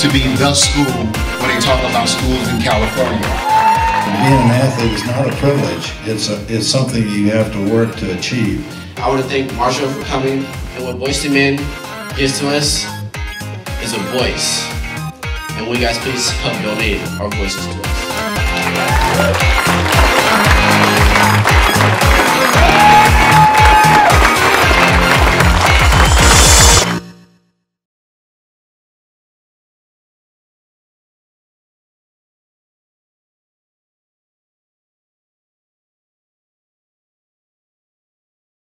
to be the school when they talk about schools in California. Being an athlete is not a privilege. It's something you have to work to achieve. I want to thank Marshall for coming, and what Boyz II Men gives to us is a voice. And will you guys please help donate our voices to us?